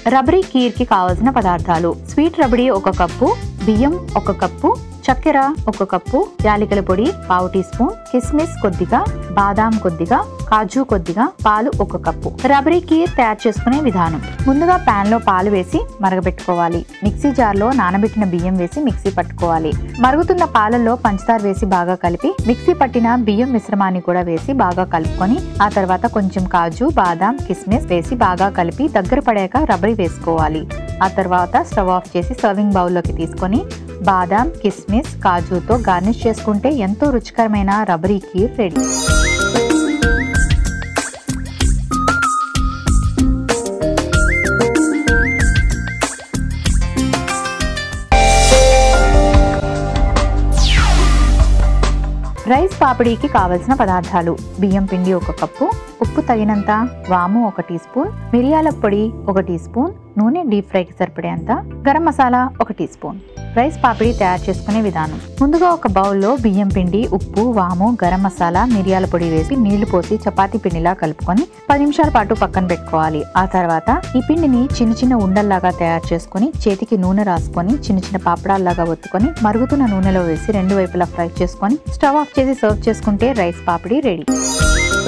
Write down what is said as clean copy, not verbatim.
రబడీ కీర్ కి కావలసిన పదార్థాలు: స్వీట్ రబడీ 1 కప్పు, బియ్యం 1 కప్పు, చక్కెర 1 కప్పు, యాలకుల పొడి 1/2 టీ స్పూన్, కిస్మిస్ కొద్దిగా, బాదాం కొద్దిగా, కాజు కొద్దిగా, పాలు 1 కప్పు. రబడీ కీర్ తయారు చేసుకునే విధానం: ముందుగా పాన్ లో పాలు వేసి మరగబెట్టుకోవాలి. మిక్సీ జార్ లో నానబెట్టిన బియ్యం వేసి మిక్సీ పట్టుకోవాలి. మరుగుతున్న పాలల్లో పంచదార వేసి బాగా కలిపి మిక్సీ పట్టిన బియ్యం మిశ్రమాన్ని కూడా వేసి బాగా కలుపుకొని ఆ తర్వాత కొంచెం కాజు, బాదాం, కిస్మిస్ వేసి బాగా కలిపి దగ్గర పడాక రబడీ వేసుకోవాలి. ఆ తర్వాత స్టవ్ ఆఫ్ చేసి సర్వింగ్ బౌల్లోకి తీసుకొని బాదాం, కిస్మిస్, కాజుతో గార్నిష్ చేసుకుంటే ఎంతో రుచికరమైన రబడీ కీర్ రెడీ. రైస్ పాపిడీకి కావలసిన పదార్థాలు: బియ్యం పిండి 1 కప్పు, ఉప్పు తగినంత, వాము 1 టీ స్పూన్, మిరియాల పొడి 1 టీ స్పూన్, నూనె డీప్ ఫ్రైకి సరిపడేంత, garam masala 1 teaspoon. Rice papdi తయారు చేసుకునే విధానం: ముందుగా ఒక బౌల్లో బియ్యం పిండి, ఉప్పు, వాము, గరం మసాలా, మిరియాల పొడి వేసి నీళ్లు పోసి చపాతీ పిండిలా కలుపుకొని 10 నిమిషాల పాటు పక్కన పెట్టుకోవాలి. ఆ తర్వాత ఈ పిండిని చిన్న చిన్న ఉండల్లాగా తయారు చేసుకుని చేతికి నూనె రాసుకొని చిన్న చిన్న పాపడాల్లాగా ఒత్తుకొని మరుగుతున్న నూనెలో వేసి 2 వైపులా ఫ్రై చేసుకొని స్టవ్ ఆఫ్ చేసి సర్వ్ చేసుకుంటే రైస్ పాపిడి రెడీ.